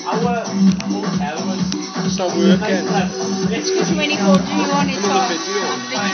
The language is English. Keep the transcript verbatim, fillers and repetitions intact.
Our hotel was It's not working. It's because when he called you on, it's Another on video. video.